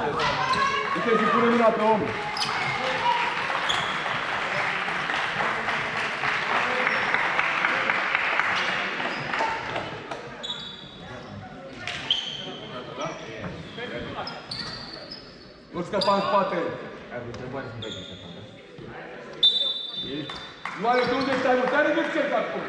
Uite și pune mâna pe om. Nu scăpa în spate. Nu are de unde stai, nu te-are de ce acum.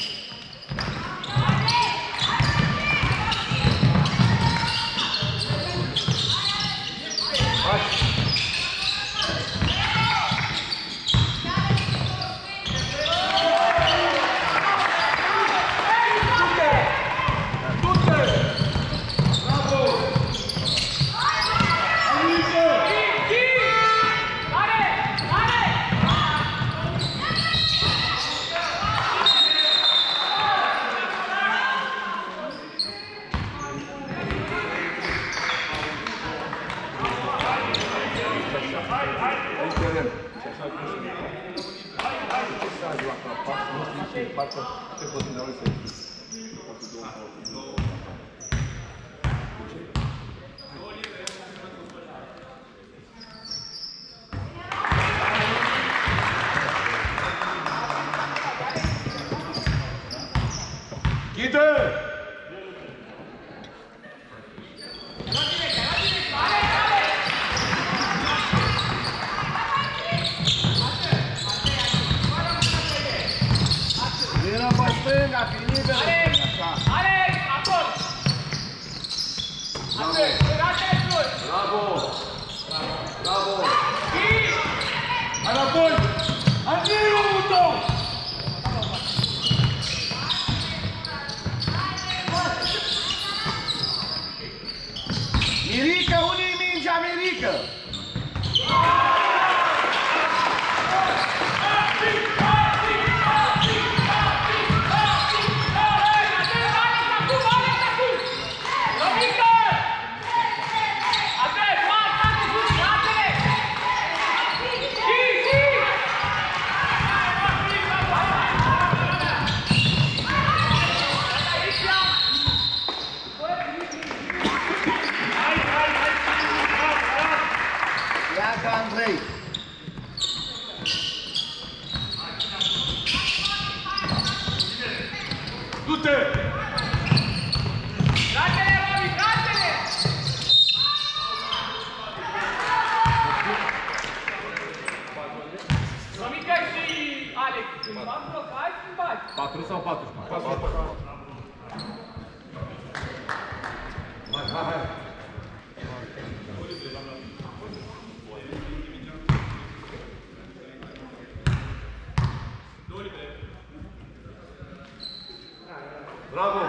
Bravo!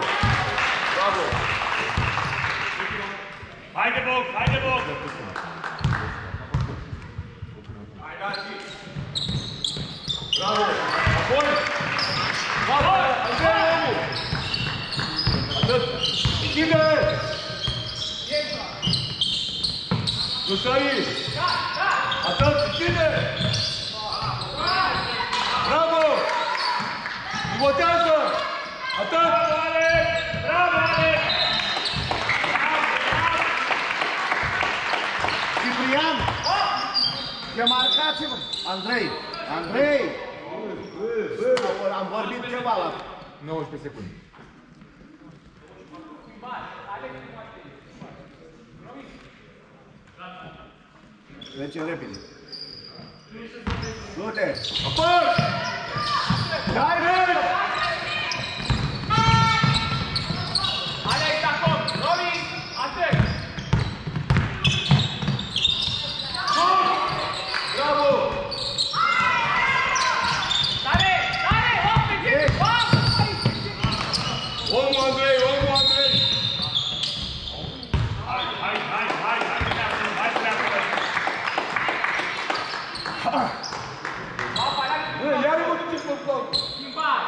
Bravo! Haide, Boc! Haide, Boc! Hai, Gazi! Bravo! Apoi! Bravo! Andrei, omul! Atât! Închide! Nu stai! Atât! Închide! Bravo! Votează! Atât! Bravo, Alex! Bravo, Alex! Ciprian! Demarcați-vă! Andrei! Andrei! Am vorbit ceva la 19 secunde. Trecem repede. Du-te! Apoi! Hai, hai! Alex, acum! Robi! Atât! Bravo! Tare! Tare! Hop! Hop! Omul Andrei! Omul Andrei! Hai, hai, hai, hai! Hai, pleacă! Iar mă duceți pe bloc! Schimbat!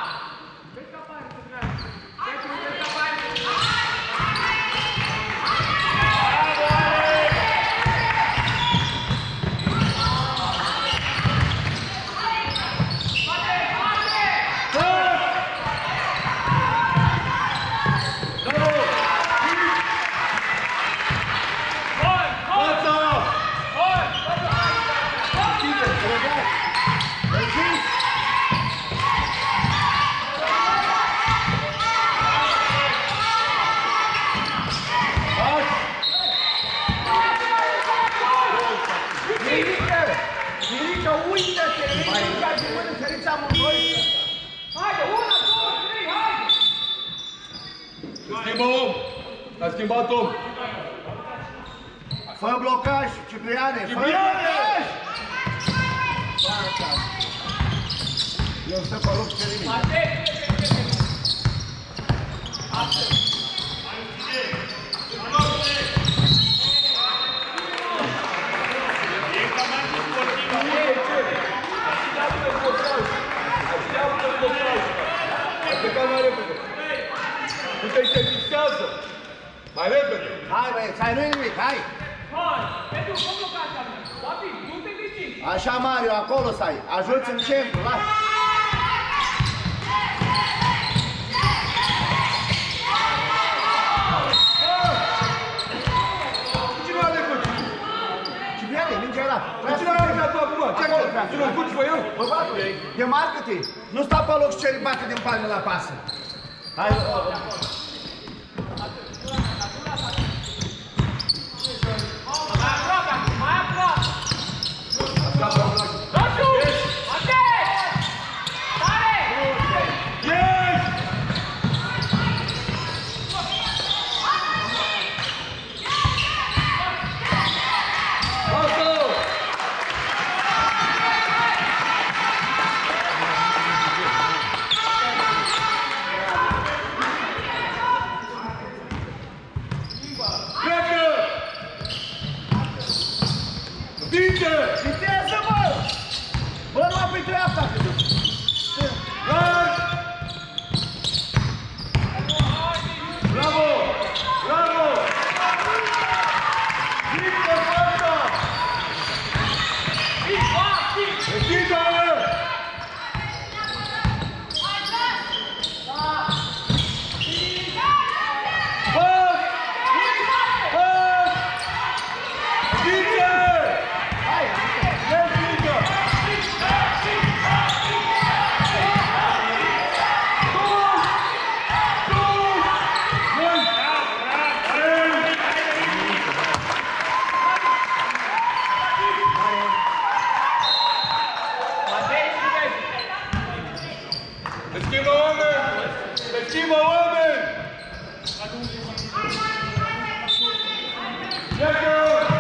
uite-te! Ridica de mână, feriți amândoi! Haide, 1, 2, 3, haide! Se schimbă om. S-a schimbat om. Fă blocaj, Cipriane! Fă Cipriane! blocaj! Fantastic! Eu stă pe loc ce limit. Ai plecat mai repede. Uite, te fixează. Mai repede. Hai, băieți, nu-i nimic, hai! Hai, Edu, fă blocația mea. David, nu te distrigi. Așa, Mario, acolo stai. Ajuți în centru, lasă. Cine a alegut? Cipriane, mingea la. Cine a alegut tu acum? Ce ai? Tu nu-l duci pe el? Bă, băiatule, demarcă-te. Nu sta pe loc și ceri bate din palme la pasă. Hai, Mai aproape! Roșu! Atent! Tare! Yes! Lasă! Pleacă! Învinge! Vitează, bă! Bă, lua pe dreapta! Larg! Bravo! Bravo! Vinge fața! Închide-le! Pas! Pas! Vinge! Hai, Vinge! Se schimbă oameni! Se schimbă oameni! Pleacă!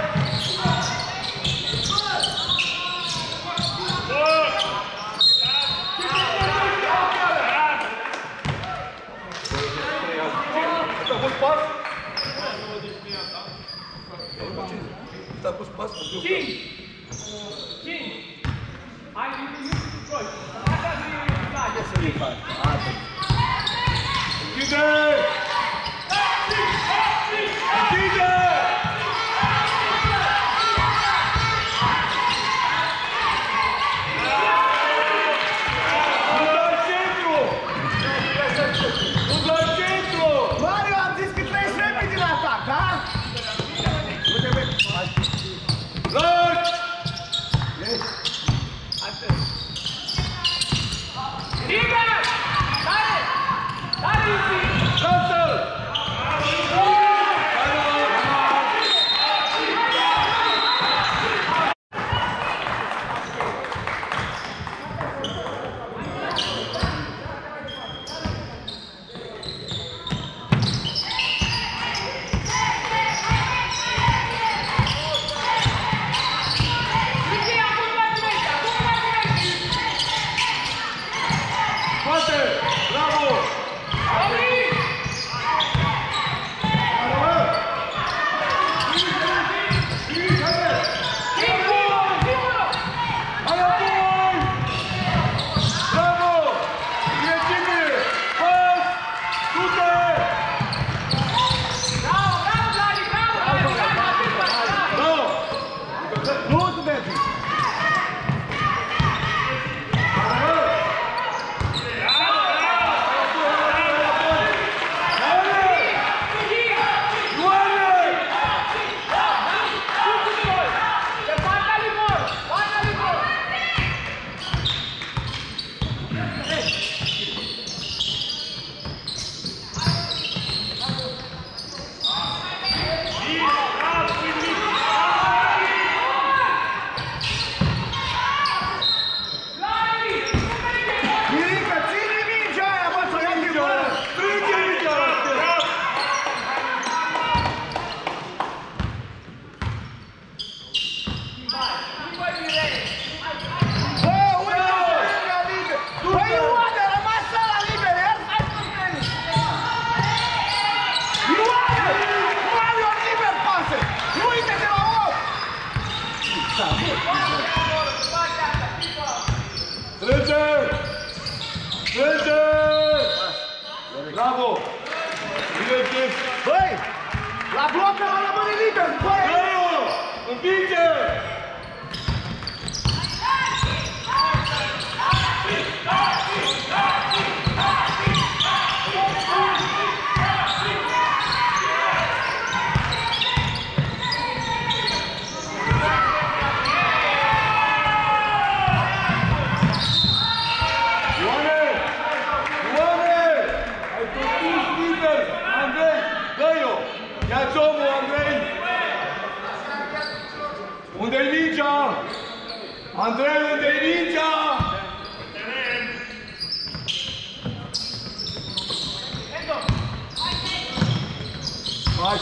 Ți-a pus pas? Ți-a pus pas? 5! Hai, nu scoți! Așa zi, Închide! Închide! Nu dai centru! Nu dai centru! Mario, am zis că treci repede la atac, da? Nu te vezi. Larg! Liber! Tare! Tare, Iubi! Lasă! Peter, băi! Împinge! Unde-i mingea? Andrei, unde-i mingea? Hai!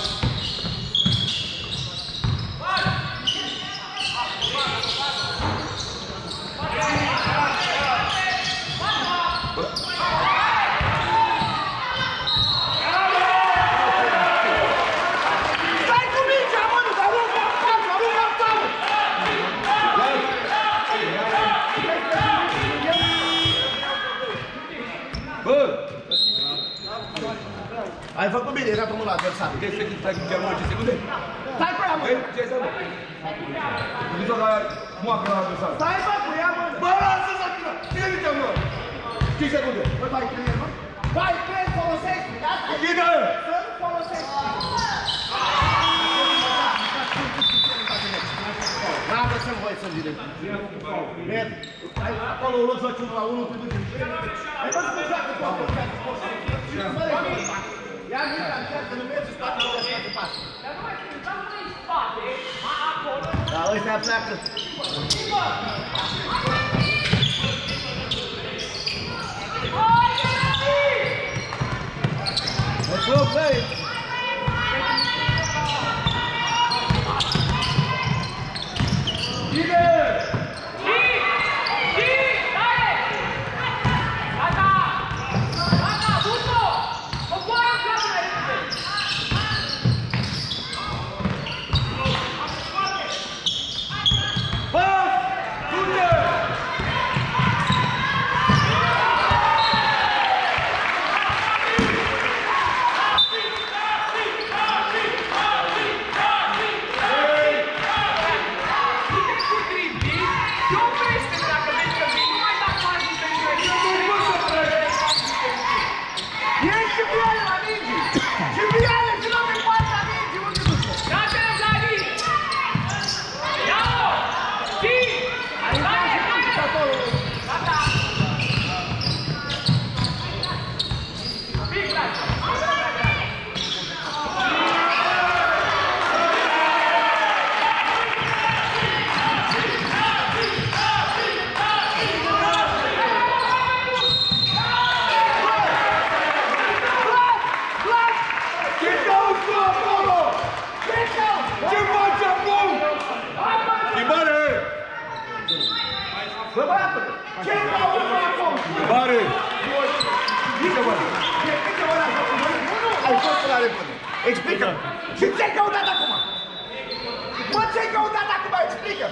Ai făcut bine, era drumul la adversar. Ce secunde? Stai cu chiar 10 secunde? Stai cu ea, mă! Ce stai, mă? Gândit-o la moacă la adversar. Stai, bă, cu ea, mă! Bă, lasă-ți acolo! Cine zice, mă? 5 secunde. Bă, bai, trei, mă? Bai, trei, folosești! Ghidă! Să nu folosești! N-am să-mi voi să-mi vine. Merg. Ai acolo o luat 1 la 1, te duci. Ai văzut cum joacă cu acolo? Ia mica, încearcă, nu mergi în spate, nu mergi în spate. Dar nu mai spune, dar nu în spate, acolo. Da, ăștia pleacă. Let's go, play! Bine! Bă, băiatul! Ce caută acolo? Bare! Zice-mă! Explică-mă la acum! Ai fost la repede! Explică-mă! Și ce-ai căutat acum? Bă, ce-ai căutat acum? Explică!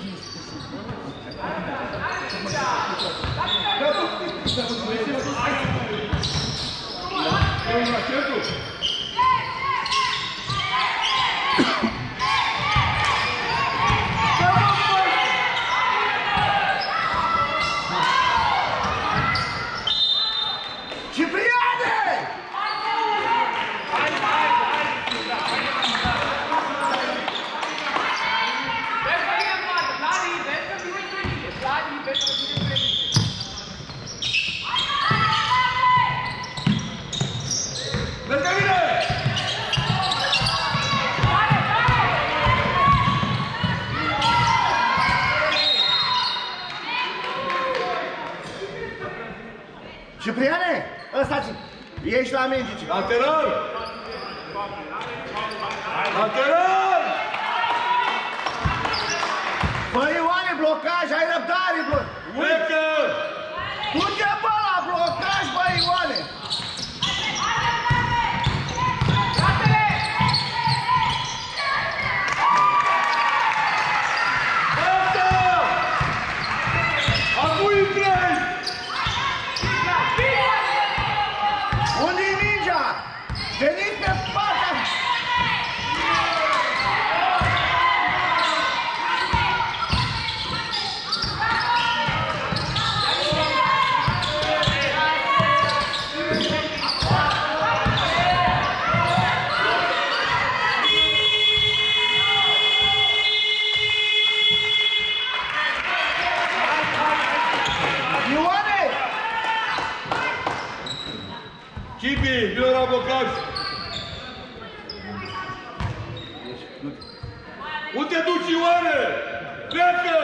Cipriane, ăsta ești la minge. Lateral! Lateral! Băi, Ioane, blocaj, ai răbdare, blocaj! Plecă! Du-te, bă, la blocaj, băi, Ioane! Unde-i mingea? Veniți pe partea! Unde te duci, Ioane? Pleacă!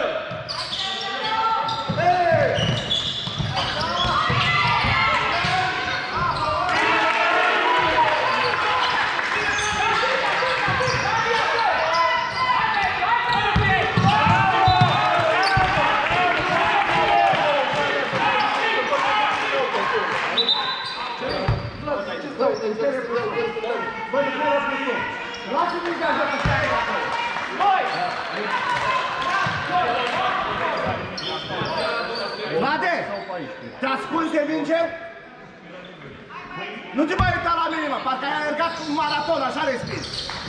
Vlade, te ascunzi de minge? Nu te mai uita la mine, mă, parcă ai alergat un maraton, așa respins.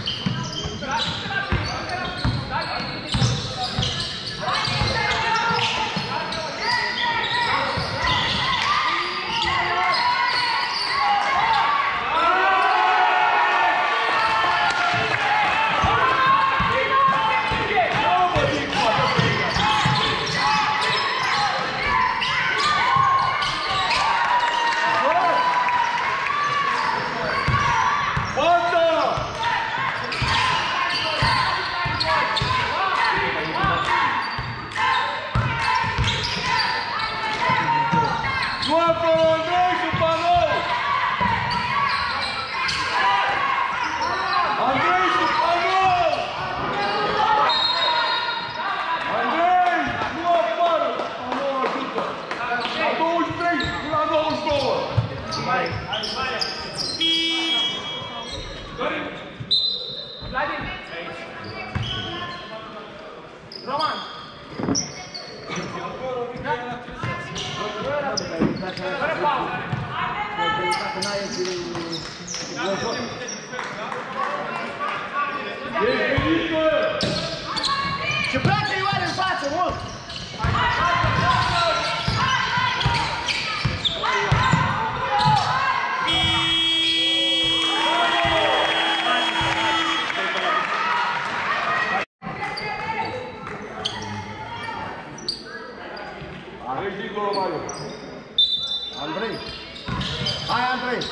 Și place Ioane în față, mult! Andrei! Hai, Andrei!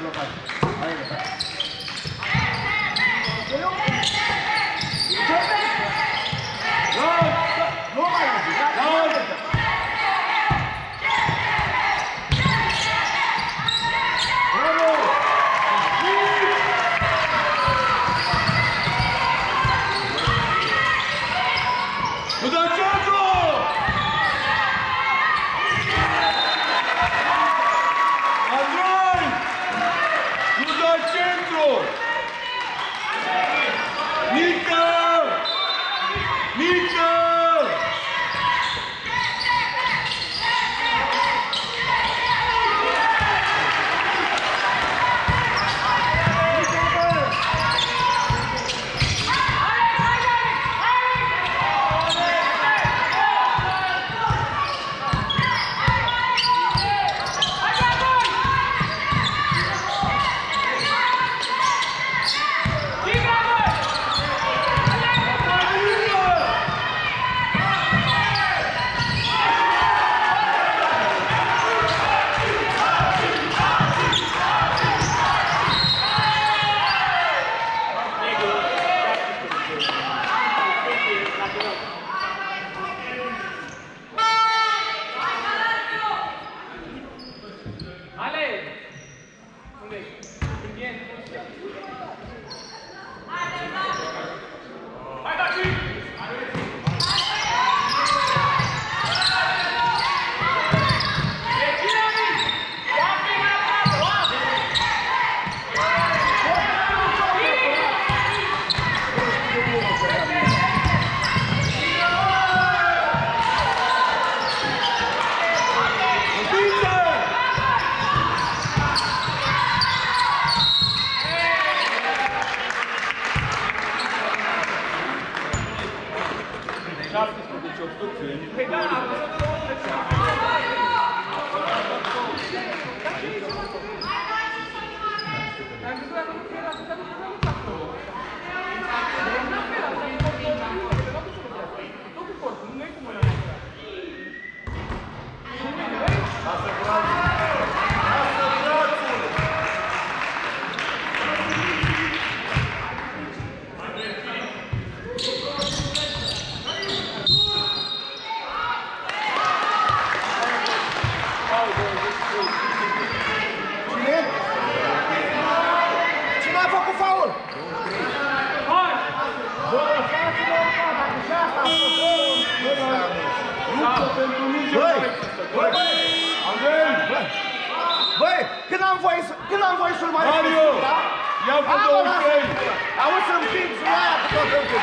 Băi, când am voie să-l mai Mario, ia cu 23. Auzi să împingi la aia cu tot încă.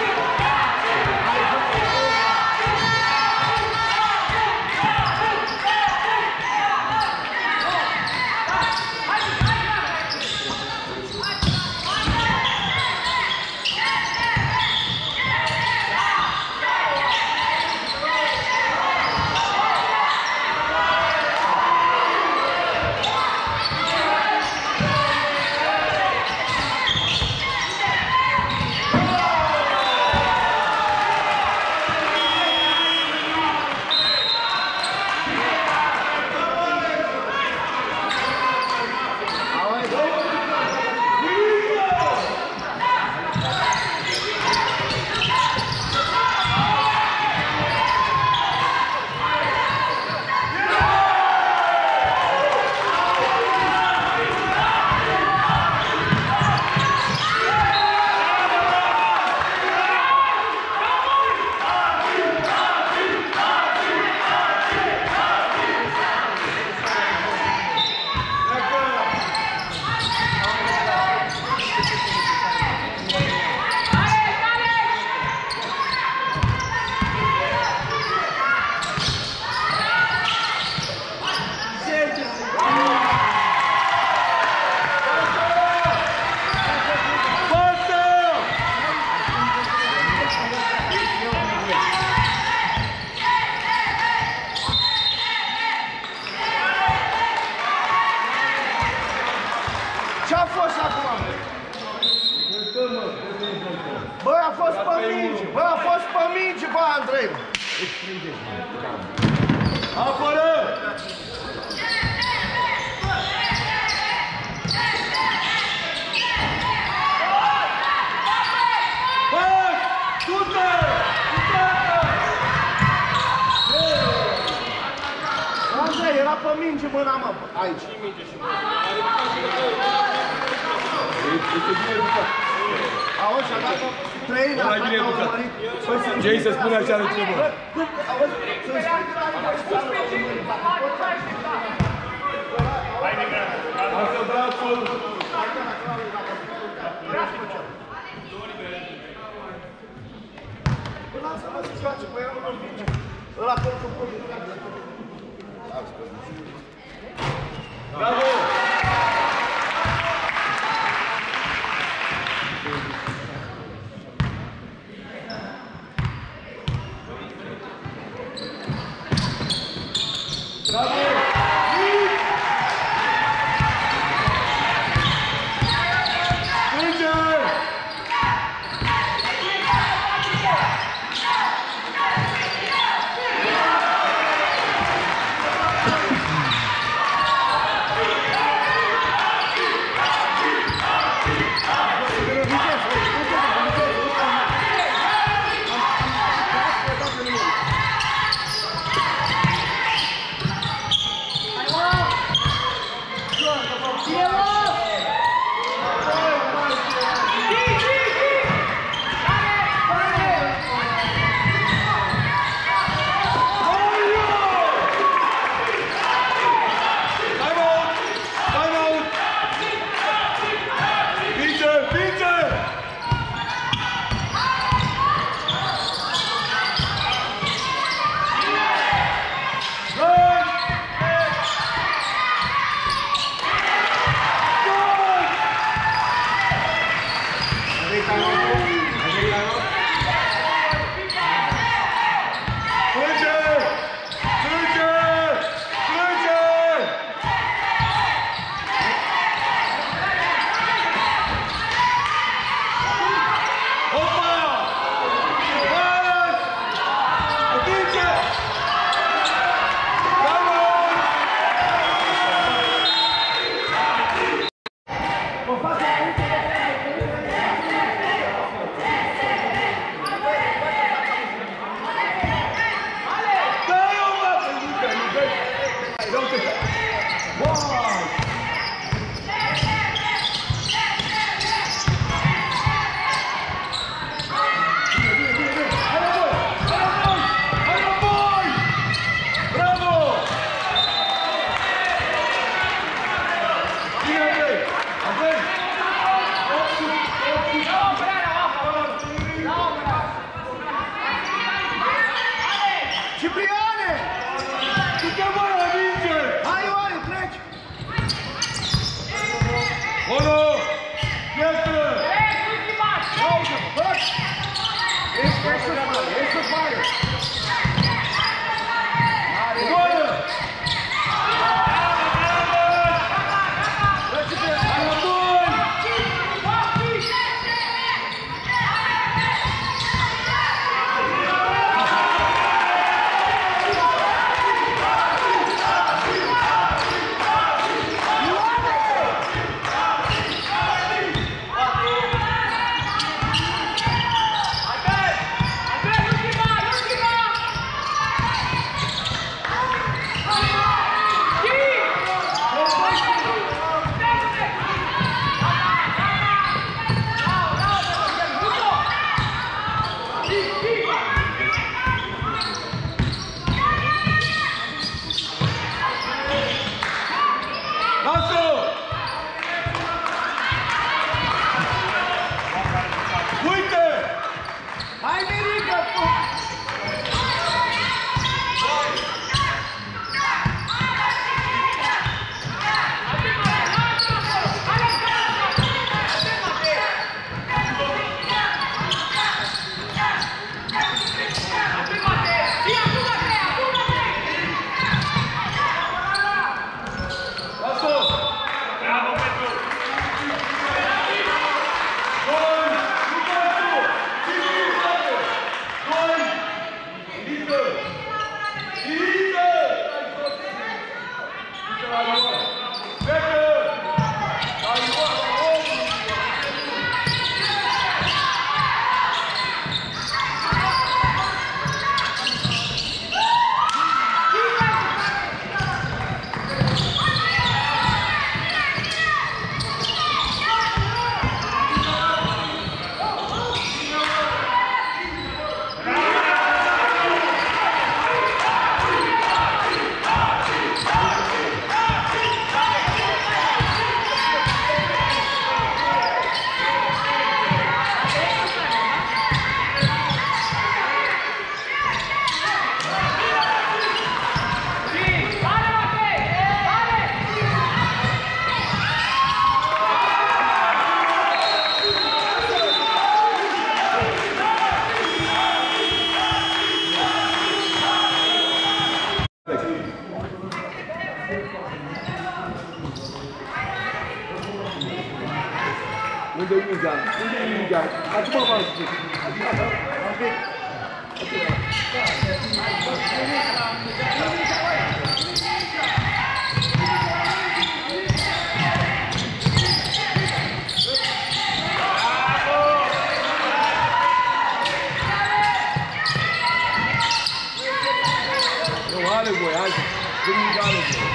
Ce-a fost acum? Bă, a fost pe minge! Bă, a fost pe minge, bă, Andrei! Apără! minge mâna, mă, aici. Auzi, și-a dat 3 în atac, a urmărit. Jay să spune așa de cine bă. Auzi, să-mi spui că n-ai voie să țară românii. Asta da acolo. Lasă-mă să joace, băi, eu nu vinge. Ăla acolo cu pădul. Bravo! Unde-i mingea? Unde-i mingea? Acum v-am spus. Un pic. Nu are voie, hai. Nu are voie.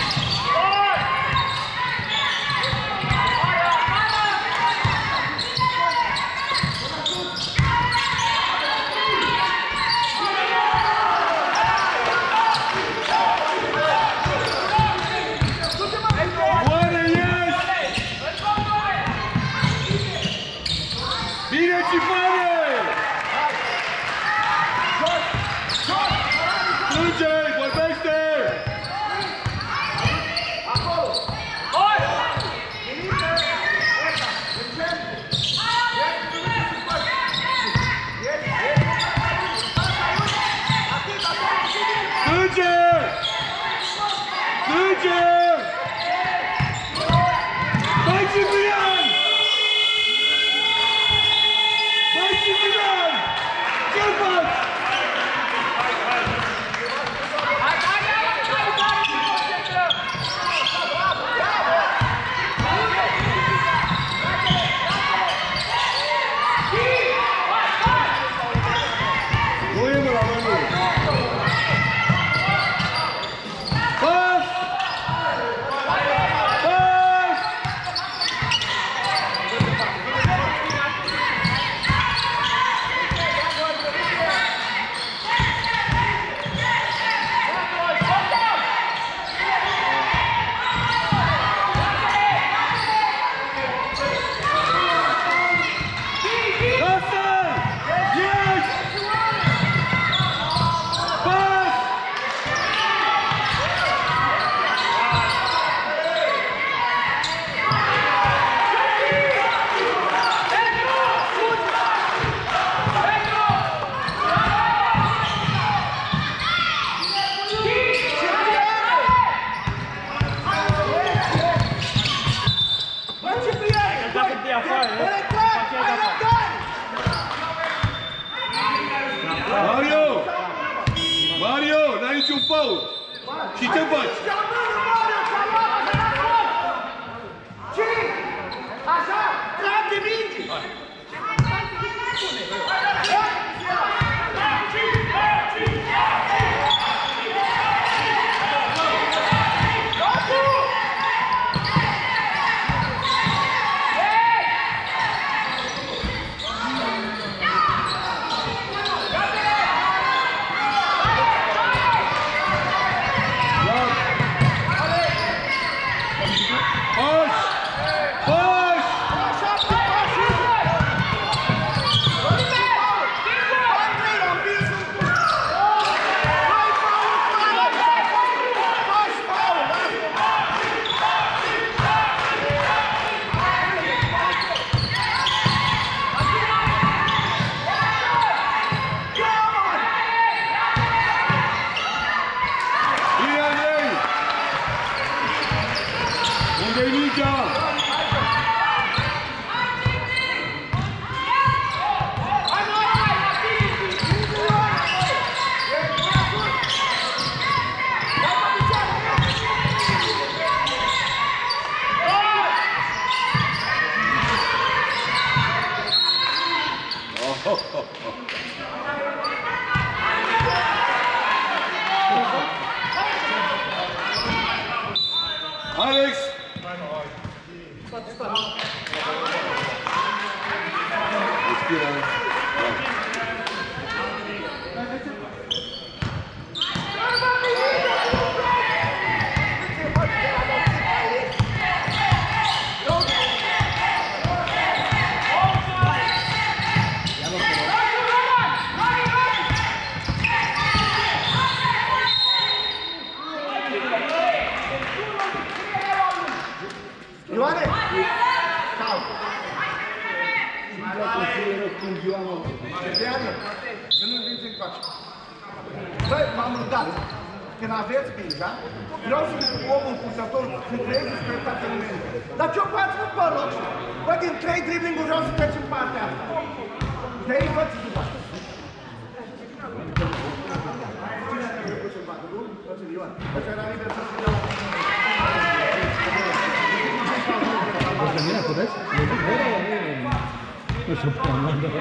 Mario, n-ai niciun fault. Și ce faci? Așa, trage mingi! Alex! Ioane! Nu nu vinți încoace. Băi, m-am rugat. Când aveți minga, vreau să omul pulsător să trăiesc spectacolul meu. Dar ce-o faci, nu pe loc? Bă, din 3 dribbling-uri vreau să treci în partea asta. Te-ai făcut după asta. Mira, ¿tú ves? No se puede mandar.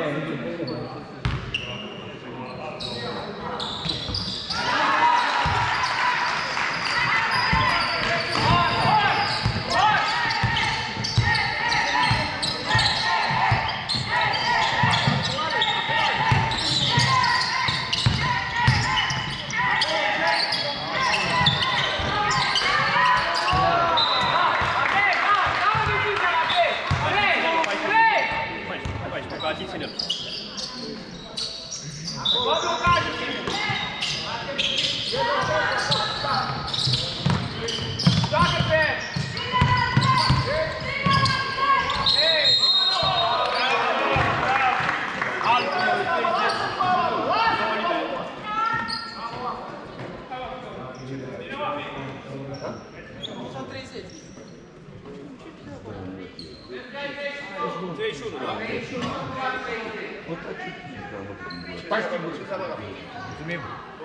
Mulțumim.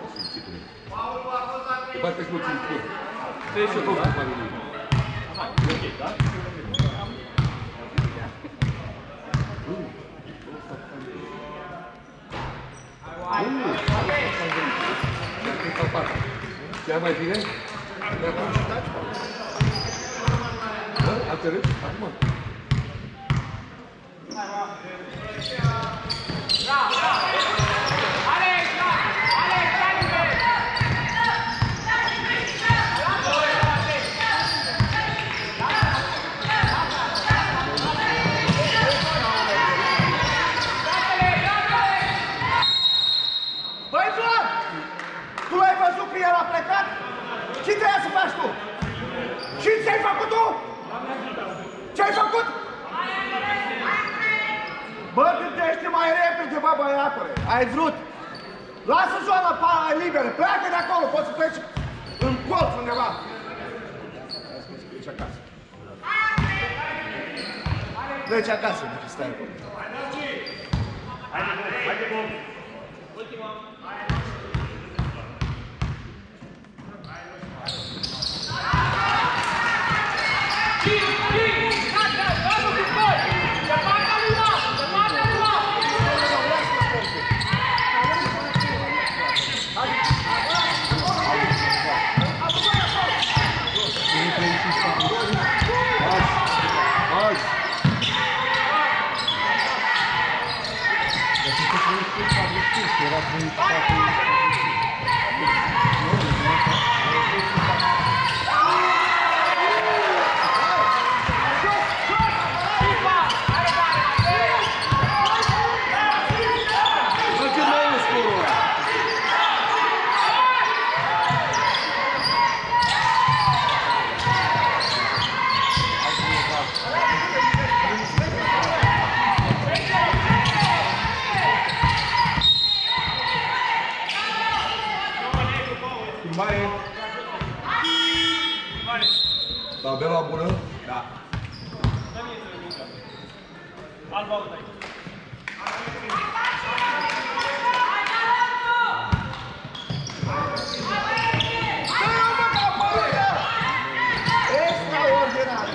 Bateți puțin scurt. Trebuie să fac cu lui. Ok, da? Chiar mai bine? Am înțeles? Acum. Ce trebuia să faci tu? Și ce-ai făcut tu? Ce-ai făcut? Bă, gândește mai repede, bă, băiatule. Ai vrut. Lasă zona liberă, pleacă de acolo, poți să pleci în colț undeva. Pleci acasă. Pleci acasă, dacă stai acolo. Haide, bom! Ultima! Tabela bună? Da. Alba aici. Extraordinar!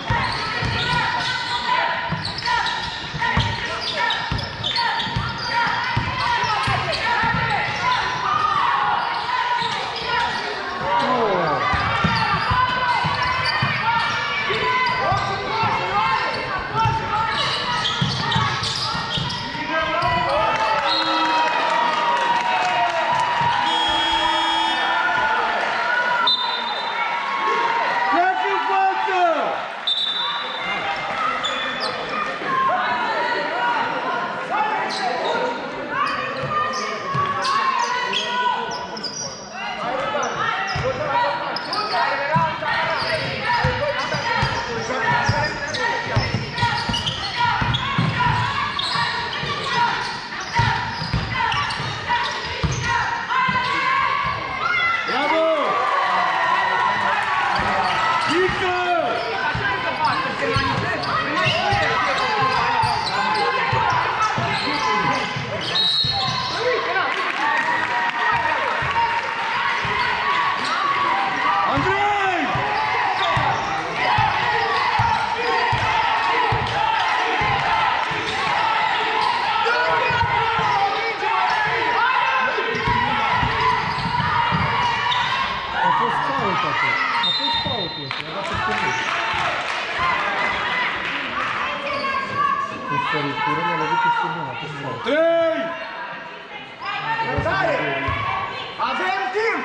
săritură, l-a lovit peste mâna. 3! Răbdare! Avem timp!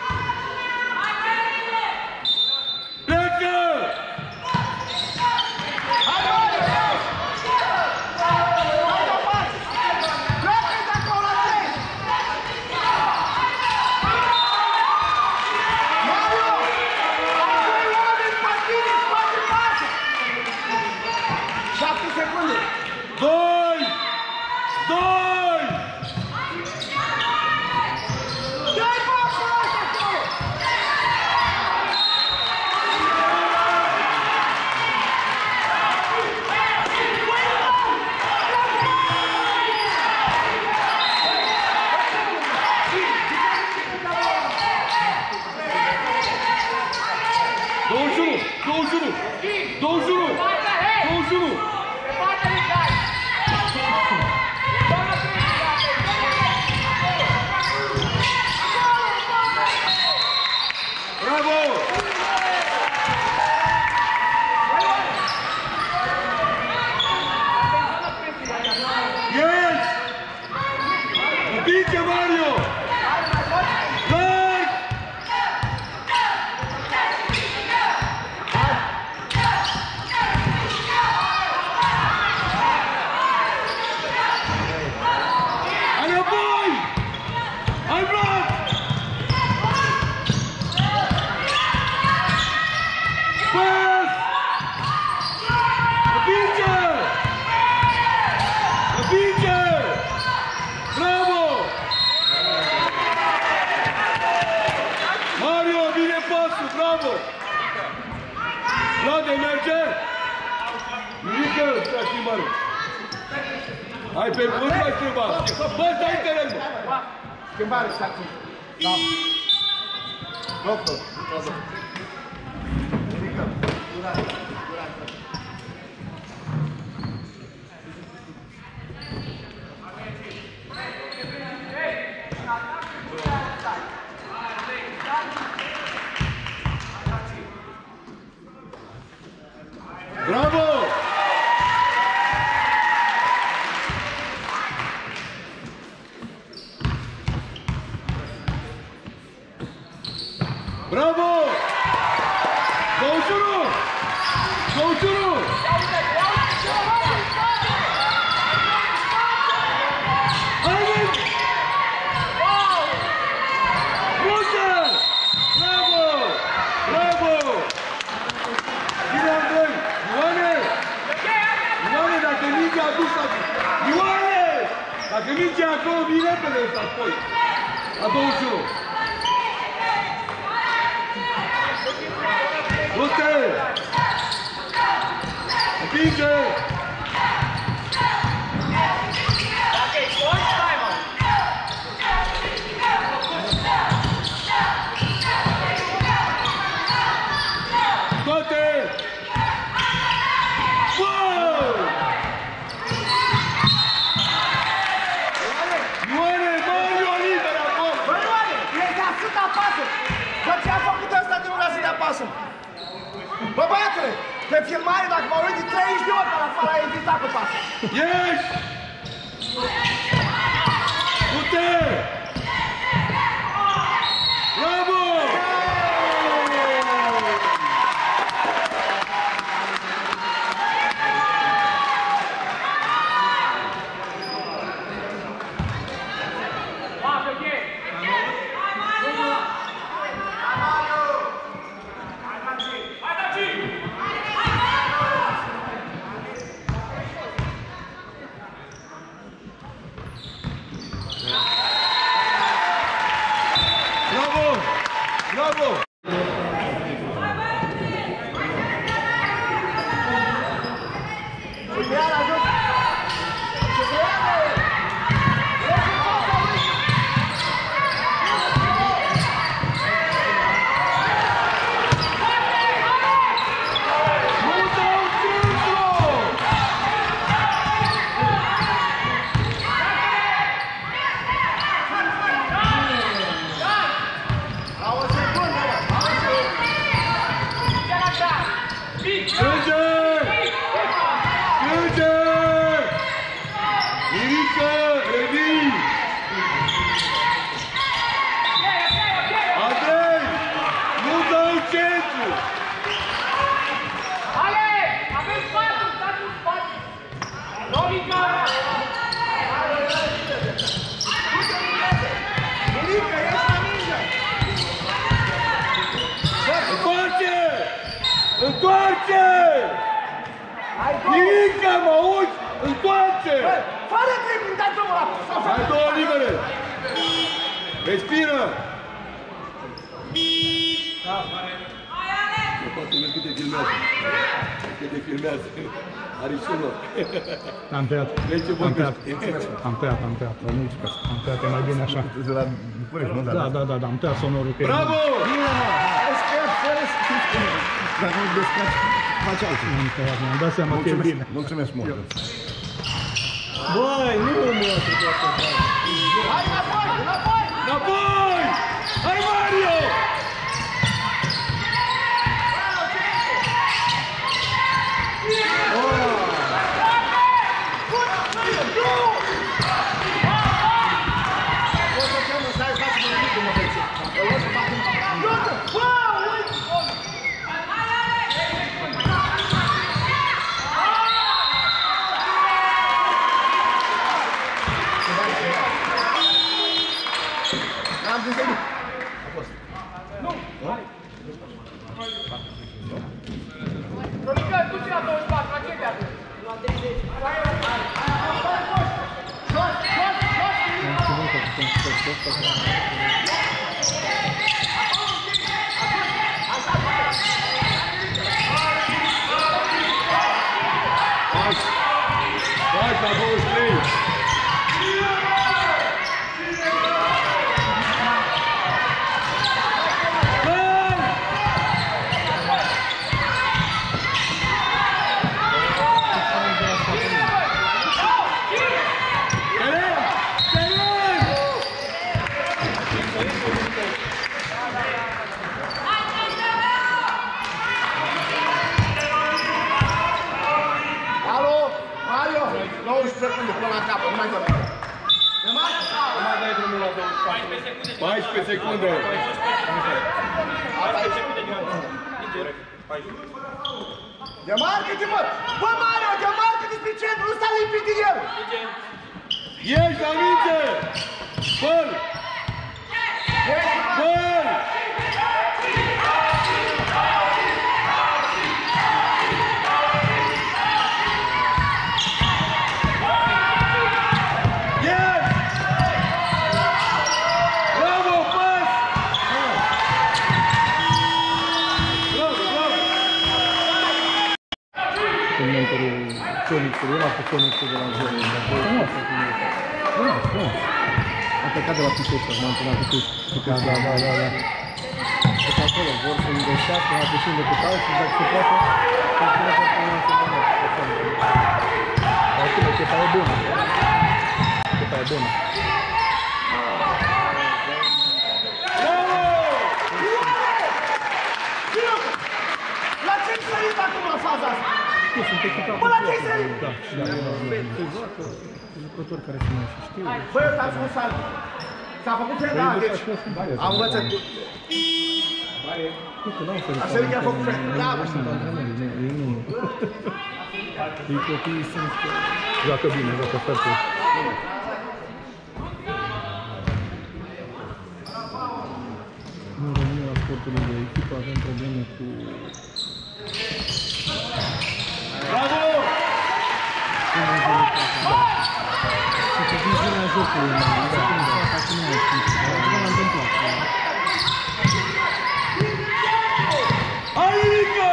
Plecă! Hai, Mario! Hai, Tomas! Plecă de acolo la 3! Mario! Acei oameni pe tine, scoate pasă! 7 secunde! 2! 2! Dai pasul ăsta acolo! Vlade, merge! Ridică, stai schimbare! Hai pe curs, mai schimba! Bă, stai teren, bă! Schimbare, stați. Da. Doctor. Ridică. Durare. Bravo! Bravo! 21! 21! Haide! Bine! Bravo! Bravo! Bine, Andrei! Ioane, dacă mingea a dus Ioane! Dacă mingea acolo, vine repede ăsta apoi. La 21. Du-te! Împinge! Scoate! Ioane, Mario liber acolo! Bă, Ioane, ești de atâta pasă! Bă, ce-a făcut ăsta de una să dea pasă? Bă, băiatule, pe filmare, dacă mă uit de 30 de ori pe la afară, ai evitat pe pasă. Ești! Du-te! Bravo! Bravo! Bravo! Iar ajut! Strânge! Strânge! Mirica, ești la mingă! Întoarce! Întoarce! Mirica, mă auzi? Întoarce! Fără trebuie, dai drumul ăla! Hai două libere! Respiră! Nu poate vezi cât te filmează. Cât te filmează. Are sună. Am tăiat. Vezi ce Am tăiat. vorbești. Am tăiat, e mai bine așa. Da, am tăiat sonorul. Bravo! Dar nu descați, faci altceva. Am tăiat, mi-am dat seama că e bine. Mulțumesc mult. Băi, nu mă, Hai înapoi, înapoi! Înapoi! Hai, Mario! Vai, tá bom, os três. Alo, Mario, 90 secunde până la capăt, nu mai dă. Nu mai dai drumul la 14 secunde. Demarcă-te, bă! Bă, Mario, demarcă-te pe centru, nu sta lipit de el! Ești la minge! Băl! Băl! Sonicul, ăla cu Sonicul de la Zone. Am plecat de la Pitești, m-am întâlnat cu Pitești. Da. Deci acolo vor să investească, mai puțin decât alții, dacă se poate, să spună că nu se poate. Dar oricum, echipa e bună. Echipa e bună. La ce-ai sărit acum la faza asta? Sunt echipa Bă, la ce-ai sărit? Da. Jucători care se mai știu. Bă, ăsta a spus sală. S-a făcut fel, da, deci am învățat. Așa e că a făcut fel, da. Sunt antrenori, ei nu. Ei copiii sunt... Joacă bine, joacă foarte. Nu rămâne la sportul de echipă, avem probleme cu... Bravo! Și că viziunea jocului, nu mai știu, nu l-am întâmplat. Adică!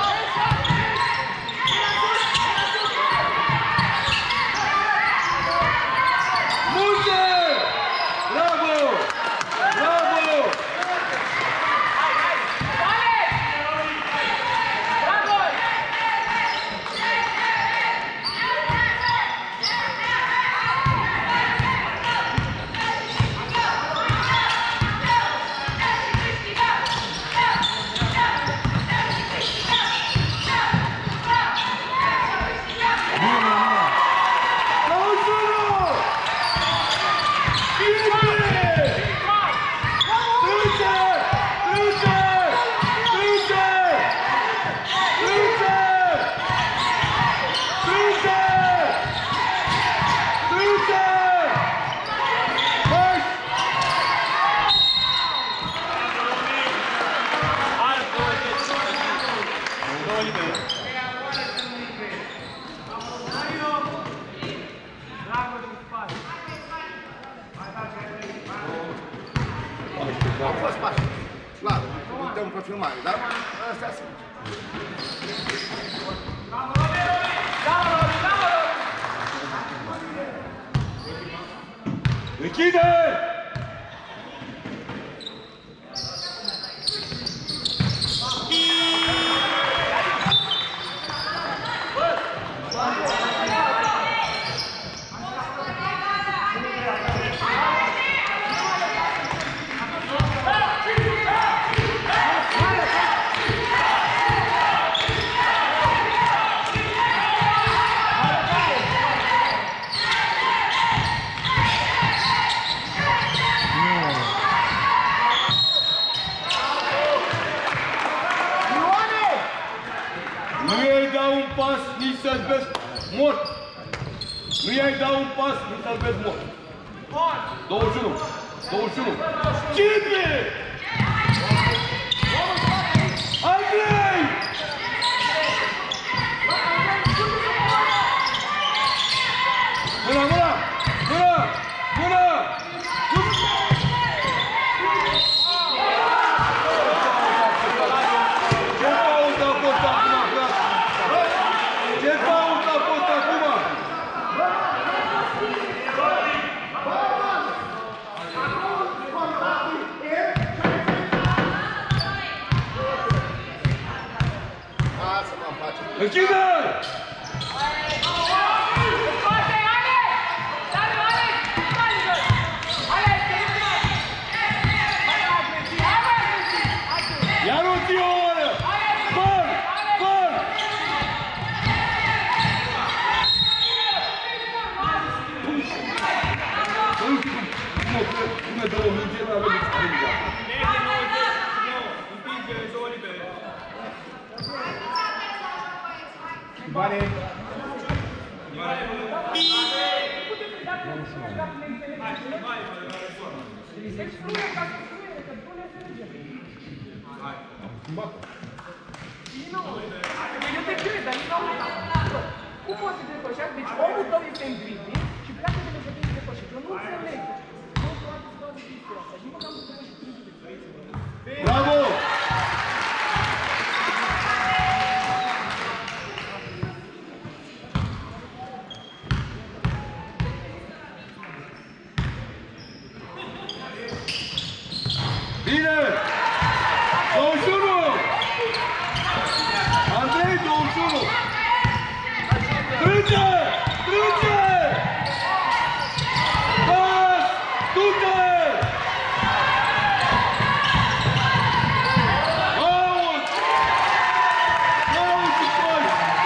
Munte! Bravo! Bravo! Au fost pași. Clar, uităm pe filmare, dar astea sunt. Închide! Să-ți vezi mort. Nu i-ai dat un pas, nu să-l vezi mort. 21. 21. Cine? Andrei! Mâna, mâna! Mâna! Mâna! Închide! Ia nu ți o oră! Făr! Făr! Cum dă o minge, nu avem nici minge. Bane! Eu te cred, dar cum poți să te depășești? Deci omul tău este în dribbling și pleacă de lângă tine și depășești. Eu nu înțeleg. Nu poate să dau de chestia asta. Și nu mă cam să depășești. Bravo! Bine! 21! Andrei, 21! Trânge! Trânge! Pas! Du-te! Aut! Aut și toi!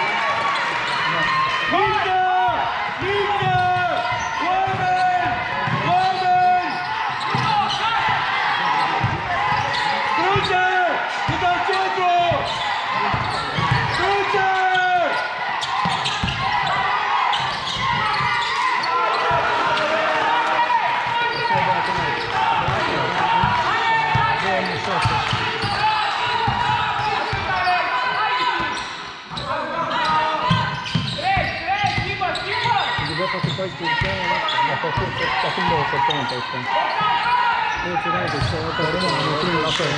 Minte! Minte! Oameni! Oameni! Trânge! Nu dau centru! Trânge! După față 14 ani, a făcut acum 2 săptămâni pe ăsta. Nu ți înainte, și-a luat acum, am întâlnit la fel.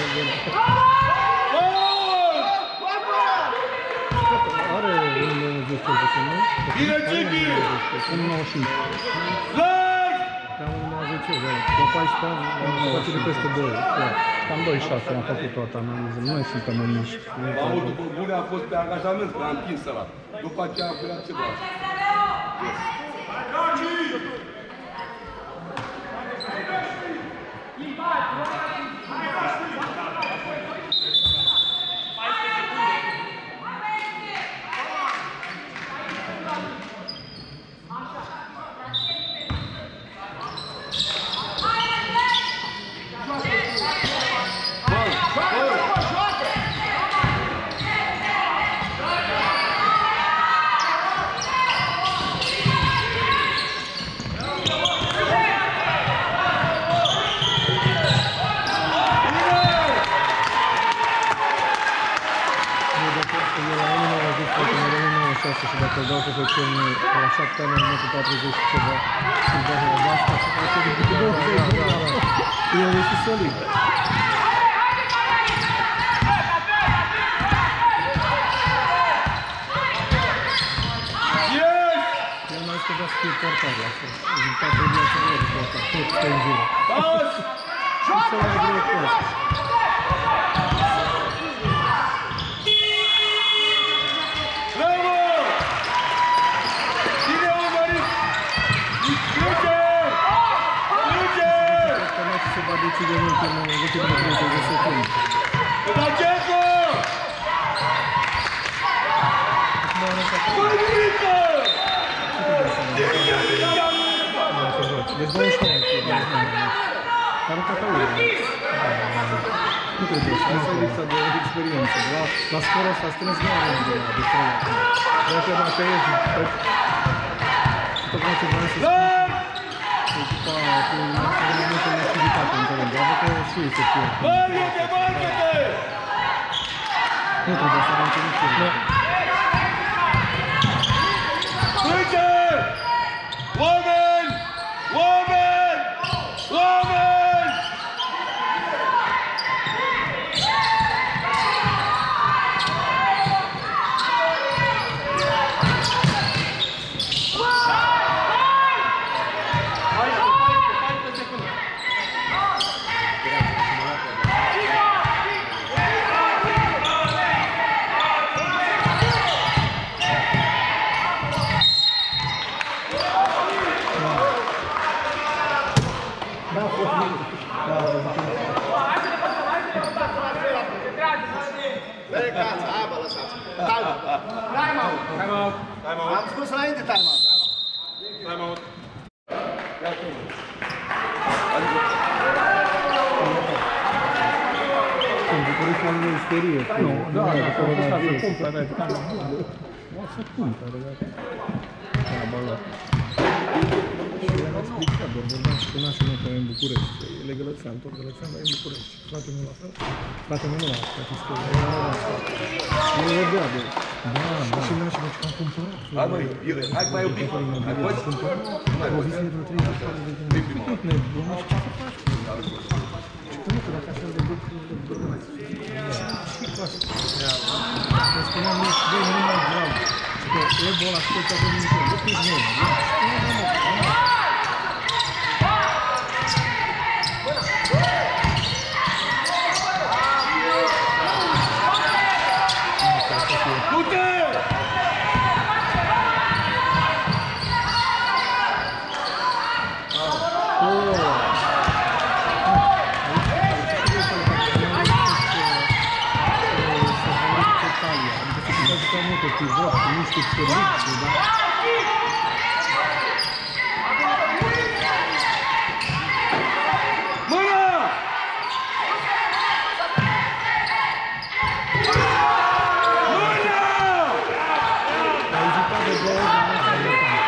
Are un 10 cel puțin, nu? Bine, Cibi! Un 95. Larg! Cam un 90, da. La 14 ani, am făcut de peste 2. Cam 2,6 am făcut toată analiză. Nu mai suntem în nici. Mamă, după bune a fost pe angajament, că am întins ăla. După aceea am făcut ceva. Și dacă îl dau pe fecem la 7 ani, nu cu 40 și ceva, și îl dau la asta, și face de 20 de ani. El este solid. vrea să fie portar la fel. Rezultatul e viața de portar, tot stă în jură. Pas! Cel mai greu cu asta. Bravo! Cine a urmărit? Trece! Trece! Cred că meciul se va decide în ultimele 30 de secunde. Daceco! Mărită! Deci 21 care ca lui. Nu trebuie, asta e lipsa de experiență. La scorul ăsta strâns nu are de la distrăire. De aceea dacă ești și tocmai ce vreau să spun, echipa cu mai multă activitate în teren, doar că și ei se pierd. Bagă-te, bagă-te! Nu trebuie să arunce nici eu. Trece! Oameni! Oameni! Oameni! Plecați, hai bă, lăsați. Time-out. Am spus înainte time-out. Time-out. În București am o isterie. Nu, da, să cumpere. O să cumpere, da. Treaba lor. Și le-am explicat, doar vorbeam și cu nașul meu care e în București. El e gălățean, tot gălățean, dar e în București. Fratele meu la fel. Fratele meu la fel, el e bea de... Da, și nașul meu ce am cumpărat. Hai băi, hai mai un pic. Hai băi. O vizită vreo 30 de ani de când. Tot nebun, și ce să faci? Și că nu, că dacă așa de lucruri, ce faci? Că spuneam, băi, nu mai vreau. Că ebul ăla scot toată mintea, nu știu nebun. Pivot, nu știu ce ridică, da? Mâna! Mâna! A ezitat de 2 ori, dar nu s-a ezitat.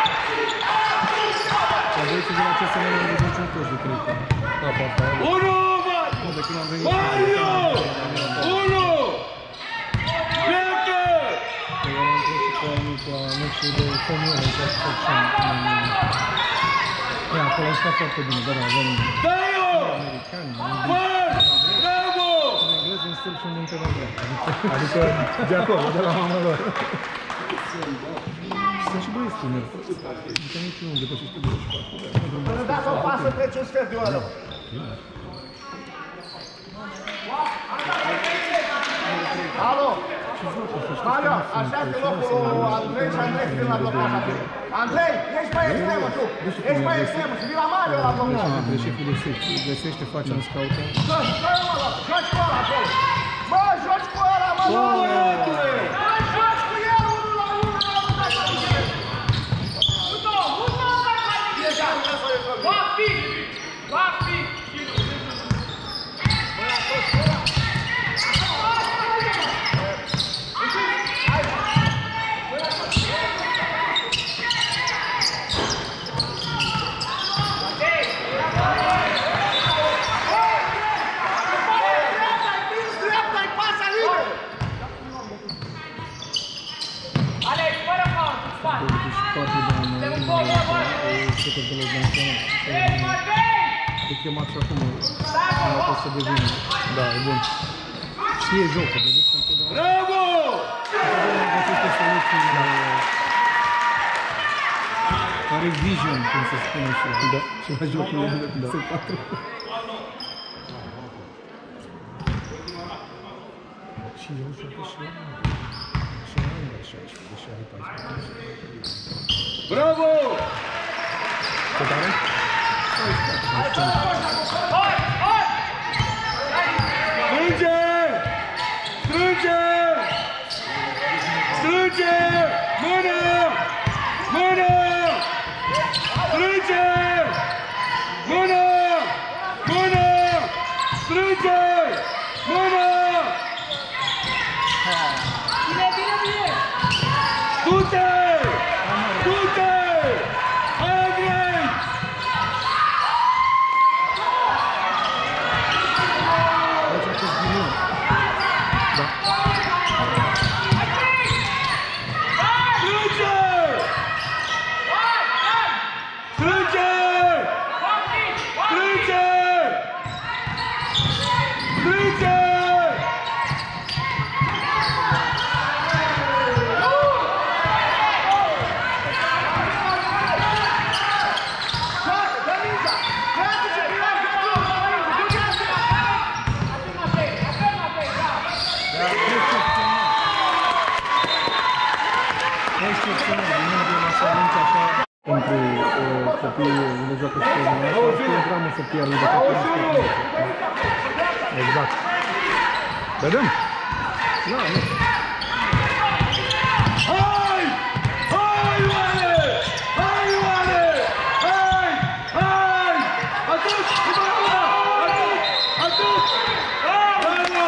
Și aveți de la ce să ne am văzut niciun coș de 3 ani. Da, poate. Unu! Nu, de când am venit. Mario! Unu! Pleacă! Eu am întâlnit și cu meciul de Fomioare, în care făceam. Ia, acolo am stat foarte bine, dar avem Dai-o! americani, Făr! Bravo! în engleză, în sârb și în Muntenegru. Adică de acolo, de la mama lor. Sunt și băieți tineri. Adică nici nu depășește 24. Până dați o pasă, trece un sfert de oră. Alo? Mario, așteaptă locul Andrei și Andrei să la blocaj acolo. Andrei, ești mai extremă tu! Ești mai extremă și vii la Mario la blocaj. Între șeful găsește, face un scoută. Joci cu ăla acolo! Bă, joci cu ăla, mă! Joci cu el, 1 la 1, Va fi! Va fi! E chemat și acum, o să devină. Da, e bun. Știe jocul, vedeți întotdeauna. Bravo! Întotdeauna găsește soluții. Are vision, cum se spune și la, da. Și la jocurile de PS4. Și eu joacă și la așa, deși are 14. Bravo! Ce tare? Strânge! Strânge! Strânge! Mână! Mână! Strânge! Mână! Mână! Strânge! Mână! Du-te! Du-te! Hai, Andrei! Aici a fost din nou. Da. Strânge! Strânge! Strânge! Strânge! Excepțional, din nou de lansament așa pentru copiii unde joacă și pe asta, programul să pierdă de copii. Exact. Vedem? Da, nu. Hai! Hai, Ioane! Hai, Ioane! Hai! Hai! Atât! Atât! Atât! Bravo!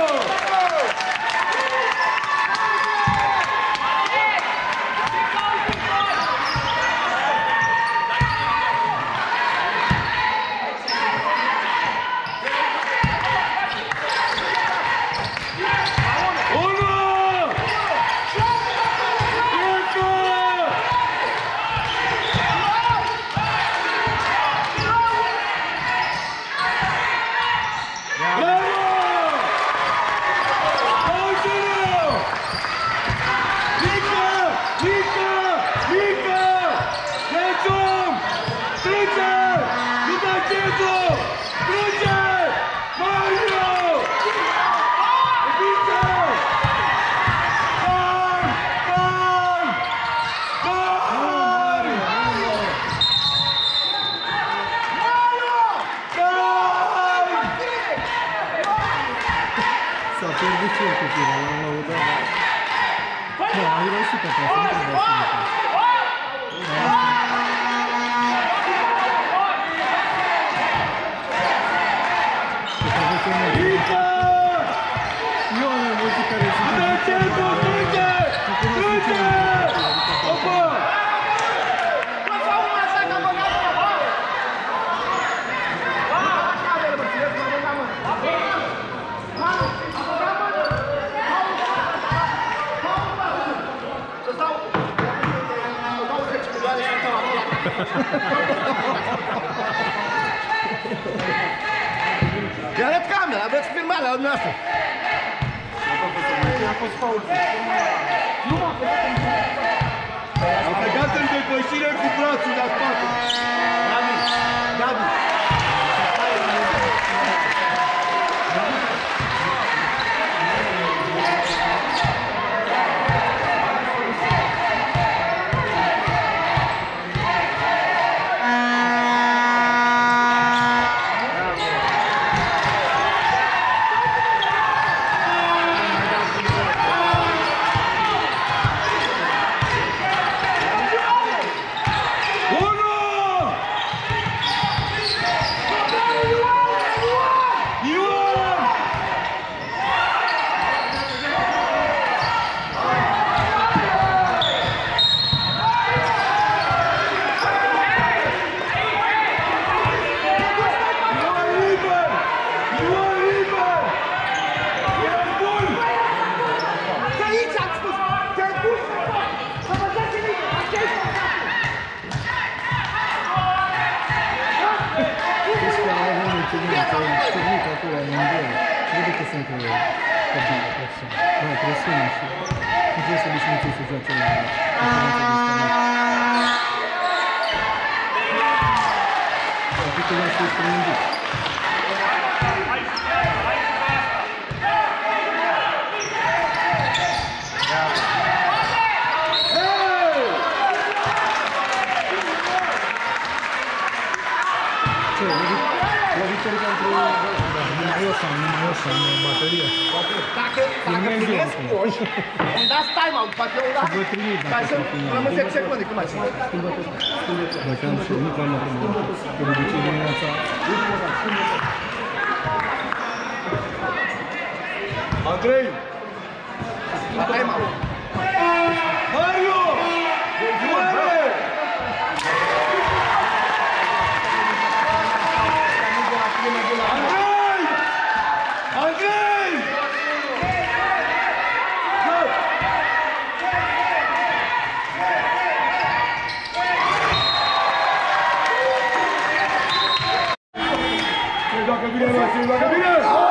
S-a pierdut și eu cu tine, l-am lăudat. Nu, ai reușit acasă, nu trebuie să ne faci. Ioane, muzica rezidentă. Te arăt camera, aveți filmarea la dumneavoastră. A fost faul. A plecat în depășire cu brațul la spate. Gabi, Gabi. Presiune și nu trebuie să disimțești să joace la diferență de stare. putea să-i strămângi. Ce, lovitori pentru numai eu sau baterie? Dacă primesc coș, îmi dați time-out, poate eu da. Vă trimit Ca să rămân 10 secunde, cum ai zis? Dacă am și mic la mă, că de obicei dimineața... Andrei! La time-out. Mario! Joare! Andrei! Andrei! Dacă vine, dacă vine!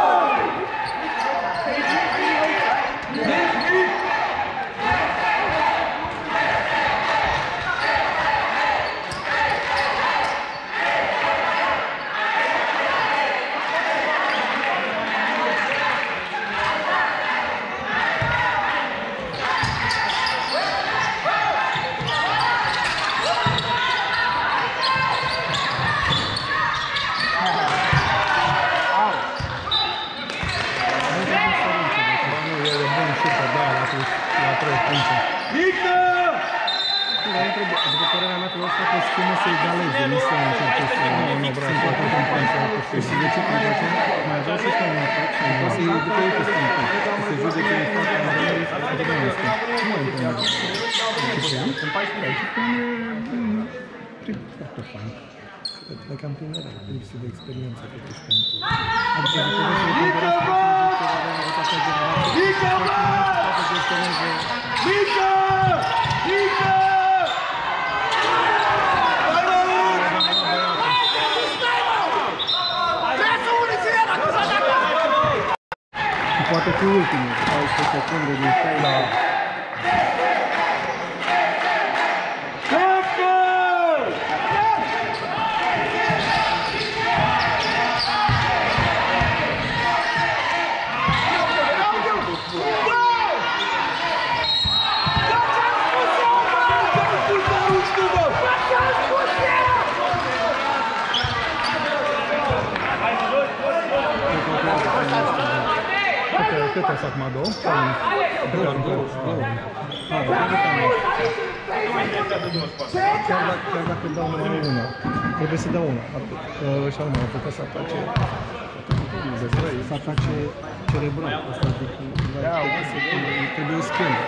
După părerea mea, trebuie să facă o schemă să egaleze, nu să încerce să manevrează toată campania. Și de ce? Pentru că mai vreau să stau în atac și vreau să-i ducă ei pe stâncă. Să se judece în fața manevrii și să vedem asta. Nu mai întâmplă. Ce știam? În 14 aici. Foarte fain. La campionare, lipsă de experiență, totuși, pentru... Adică, Mică, bă! Mică, bă! Mică! Mică! Poate fi ultimul, 14 secunde din 6 la... Cât ai acum? 2? Chiar dacă dau numai una, trebuie să dau una. Ăștia nu au putea să atace. Să atace cerebral. Asta trebuie o schemă.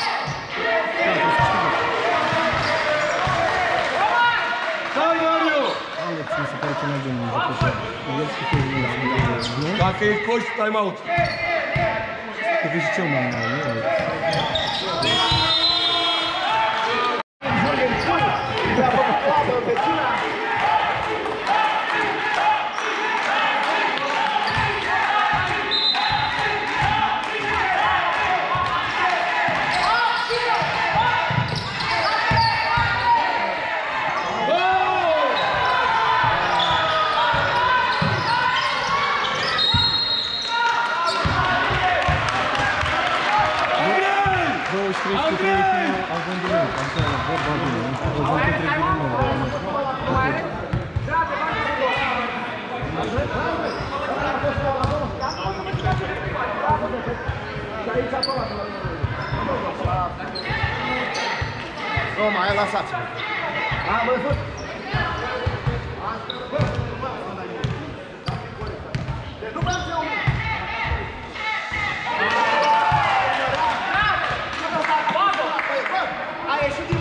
Hai, Mario! Alex mi se pare că nu ajunge în jucător. El să fie nu? Dacă e coș, time-out. Cred că și cel mai mare, nu? Roma, hai, lăsați-mă. Am văzut. Deci nu vreau să iau unul. A ieșit din